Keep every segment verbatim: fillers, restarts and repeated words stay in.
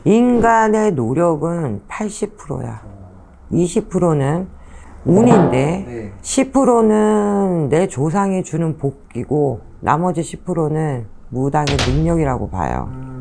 인간의 노력은 팔십 퍼센트야. 이십 퍼센트는 운인데 네. 십 퍼센트는 내 조상이 주는 복이고 나머지 십 퍼센트는 무당의 능력이라고 봐요. 음.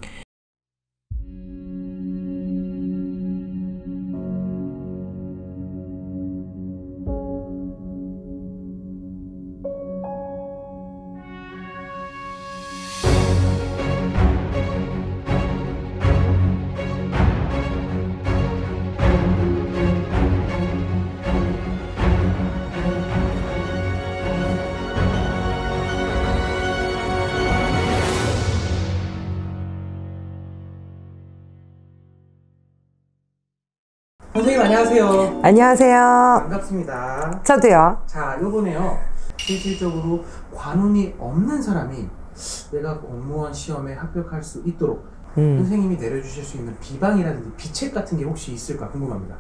선생님 안녕하세요. 안녕하세요. 반갑습니다. 저도요. 자, 요번에요. 실질적으로 관운이 없는 사람이 내가 공무원 시험에 합격할 수 있도록 음. 선생님이 내려주실 수 있는 비방이라든지 비책 같은 게 혹시 있을까 궁금합니다.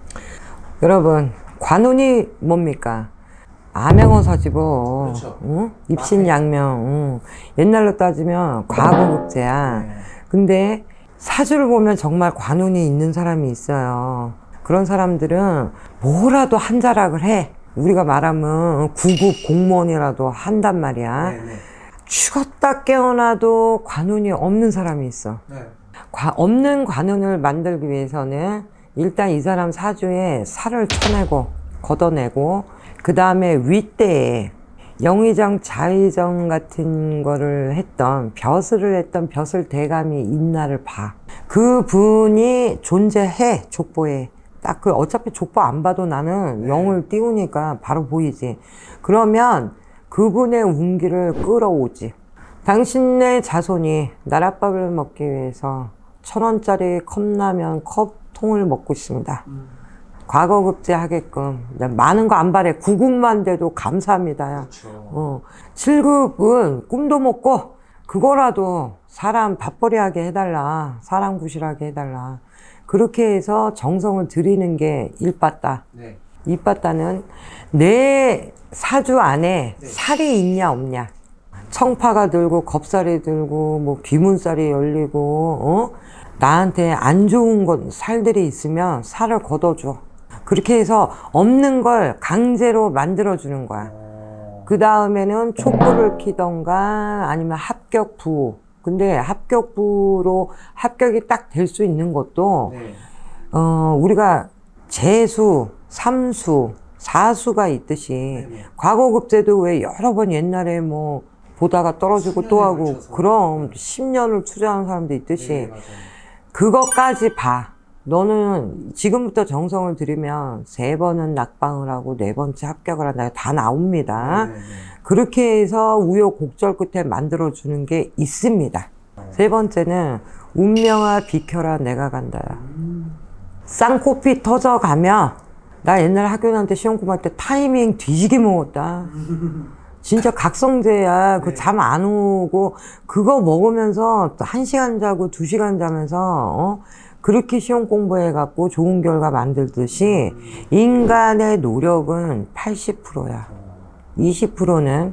여러분, 관운이 뭡니까? 암행어사지 뭐. 그렇죠. 응? 입신양명. 응. 옛날로 따지면 과거급제야. 네. 근데 사주를 보면 정말 관운이 있는 사람이 있어요. 그런 사람들은 뭐라도 한 자락을 해. 우리가 말하면 구급 공무원이라도 한단 말이야. 네, 네. 죽었다 깨어나도 관운이 없는 사람이 있어. 네. 과, 없는 관운을 만들기 위해서는 일단 이 사람 사주에 살을 쳐내고 걷어내고 그 다음에 윗대에 영의정 자의정 같은 거를 했던 벼슬을 했던 벼슬 대감이 있나를 봐. 그 분이 존재해. 족보에 딱 그 어차피 족보 안 봐도 나는 네. 영을 띄우니까 바로 보이지. 그러면 그분의 운기를 끌어오지. 당신네 자손이 나랏밥을 먹기 위해서 천 원짜리 컵라면 컵통을 먹고 있습니다. 음. 과거급제 하게끔 많은 거 안 바래. 구 급만 돼도 감사합니다. 그렇죠. 어, 칠 급은 꿈도 못 꿔. 그거라도 사람 밥벌이하게 해달라. 사람 구실하게 해달라. 그렇게 해서 정성을 들이는 게 일빠따. 네. 이빠따는 내 사주 안에 네. 살이 있냐 없냐. 청파가 들고 겁살이 들고 뭐 귀문살이 열리고 어? 나한테 안 좋은 것 살들이 있으면 살을 걷어줘. 그렇게 해서 없는 걸 강제로 만들어주는 거야. 그 다음에는 촛불을 키던가 아니면 합격부. 근데 합격부로 합격이 딱 될 수 있는 것도 네. 어, 우리가 재수, 삼수, 사수가 있듯이 네네. 과거급제도 왜 여러 번 옛날에 뭐 보다가 떨어지고 또 하고 걸쳐서. 그럼 십 년을 투자하는 사람도 있듯이 네, 맞아요. 그것까지 봐. 너는 지금부터 정성을 들이면 세 번은 낙방을 하고 네 번째 합격을 한다. 다 나옵니다. 네, 네, 네. 그렇게 해서 우여곡절 끝에 만들어주는 게 있습니다. 세 번째는 운명아 비켜라 내가 간다. 음. 쌍코피 터져가면 나 옛날에 학교 다닐 때 시험 공부할 때 타이밍 뒤지게 먹었다. 진짜 각성제야. 그 네. 잠 안 오고 그거 먹으면서 한 시간 자고 두 시간 자면서 어? 그렇게 시험 공부해갖고 좋은 결과 만들듯이 인간의 노력은 팔십 퍼센트야. 이십 퍼센트는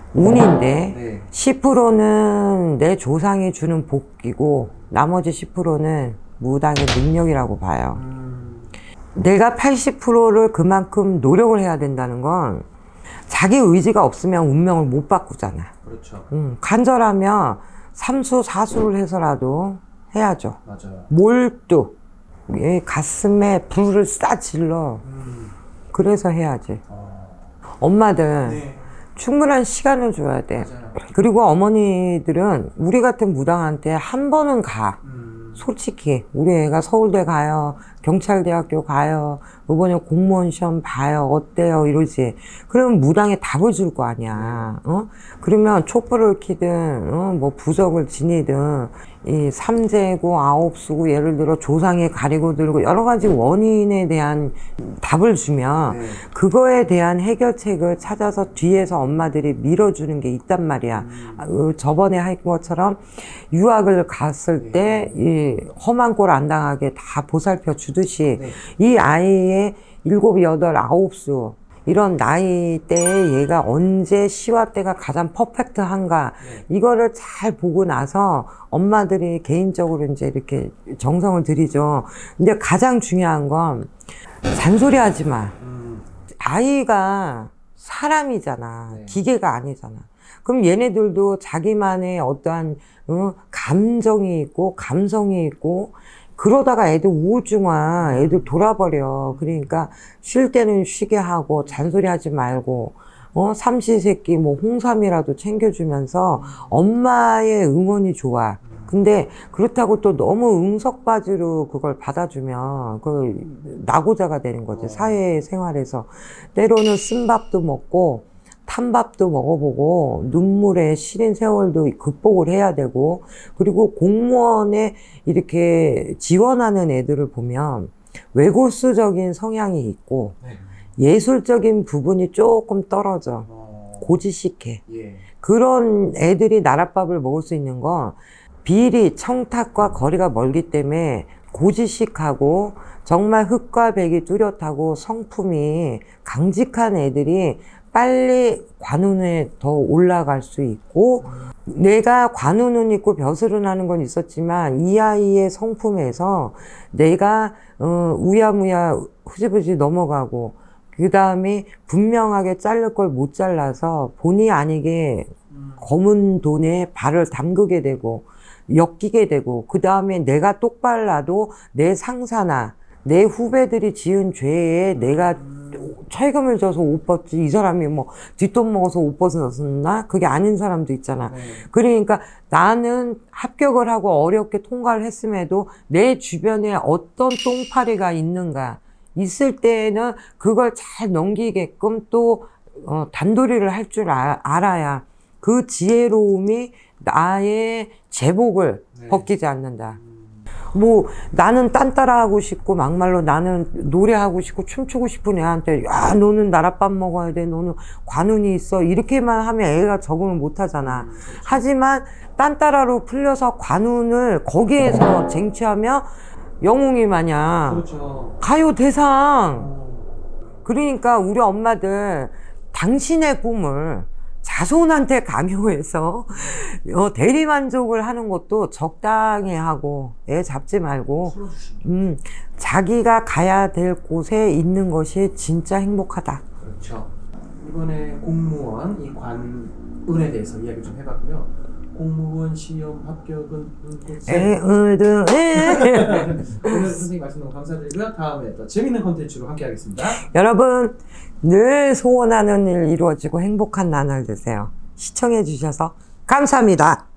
운인데 네. 십 퍼센트는 내 조상이 주는 복이고 나머지 십 퍼센트는 무당의 능력이라고 봐요. 음. 내가 팔십 퍼센트를 그만큼 노력을 해야 된다는 건 자기 의지가 없으면 운명을 못 바꾸잖아. 그렇죠. 음, 간절하면 삼수 사수를 해서라도 해야죠. 맞아요. 몰두 예, 가슴에 불을 쏴 질러. 음. 그래서 해야지. 어. 엄마들 네. 충분한 시간을 줘야 돼. 맞아요. 그리고 어머니들은 우리 같은 무당한테 한 번은 가. 음. 솔직히 우리 애가 서울대 가요, 경찰대학교 가요, 이번에 공무원 시험 봐요, 어때요 이러지. 그러면 무당에 답을 줄 거 아니야. 어? 그러면 촛불을 켜든 어? 뭐 부적을 지니든 이 삼재고 아홉수고 예를 들어 조상에 가리고 들고 여러 가지 원인에 대한 답을 주면 네. 그거에 대한 해결책을 찾아서 뒤에서 엄마들이 밀어주는 게 있단 말이야. 음. 아, 어, 저번에 한 것처럼 유학을 갔을 때 이 험한 꼴 안 당하게 다 보살펴 주듯이 네. 이 아이의 일곱, 여덟, 아홉 수 이런 나이 때에 얘가 언제 시와 때가 가장 퍼펙트한가 네. 이거를 잘 보고 나서 엄마들이 개인적으로 이제 이렇게 정성을 들이죠. 근데 가장 중요한 건 잔소리 하지 마. 음. 아이가 사람이잖아. 네. 기계가 아니잖아. 그럼 얘네들도 자기만의 어떠한 어, 감정이 있고 감성이 있고 그러다가 애들 우울증화, 애들 돌아버려. 그러니까 쉴 때는 쉬게 하고 잔소리하지 말고 어 삼시세끼 뭐 홍삼이라도 챙겨주면서 엄마의 응원이 좋아. 근데 그렇다고 또 너무 응석바지로 그걸 받아주면 그 낙오자가 되는 거지. 사회생활에서 때로는 쓴밥도 먹고 탄밥도 먹어보고 눈물에 시린 세월도 극복을 해야 되고 그리고 공무원에 이렇게 지원하는 애들을 보면 외골수적인 성향이 있고 네. 예술적인 부분이 조금 떨어져. 어. 고지식해. 예. 그런 애들이 나랏밥을 먹을 수 있는 건 비리, 청탁과 거리가 멀기 때문에 고지식하고 정말 흙과 백이 뚜렷하고 성품이 강직한 애들이 빨리 관운에 더 올라갈 수 있고 내가 관운은 있고 벼슬은 하는 건 있었지만 이 아이의 성품에서 내가 어, 우야무야 흐지부지 넘어가고 그 다음에 분명하게 자를 걸 못 잘라서 본의 아니게 검은 돈에 발을 담그게 되고 엮이게 되고 그 다음에 내가 똑발라도 내 상사나 내 후배들이 지은 죄에 내가 철금을 져서 옷 벗지 이 사람이 뭐 뒷돈 먹어서 옷 벗었나? 그게 아닌 사람도 있잖아. 네. 그러니까 나는 합격을 하고 어렵게 통과를 했음에도 내 주변에 어떤 똥파리가 있는가 있을 때에는 그걸 잘 넘기게끔 또 어, 단도리를 할 줄 알아야 그 지혜로움이 나의 제복을 네. 벗기지 않는다. 뭐 나는 딴따라하고 싶고 막말로 나는 노래하고 싶고 춤추고 싶은 애한테 야 너는 나랏밥 먹어야 돼 너는 관운이 있어 이렇게만 하면 애가 적응을 못 하잖아. 하지만 딴따라로 풀려서 관운을 거기에서 쟁취하면 영웅이 마냥 그렇죠. 가요 대상. 어. 그러니까 우리 엄마들 당신의 꿈을 자손한테 강요해서 어, 대리만족을 하는 것도 적당히 하고 애 잡지 말고 풀어주시면. 음, 자기가 가야 될 곳에 있는 것이 진짜 행복하다. 그렇죠. 이번에 공무원 이 관운에 대해서 이야기 좀 해봤고요. 공무원 시험 합격은 에, 으드, 에. 오늘 선생님 말씀 너무 감사드리고요. 다음에 또 재밌는 컨텐츠로 함께 하겠습니다. 여러분 늘 소원하는 일 이루어지고 행복한 나날 되세요. 시청해 주셔서 감사합니다.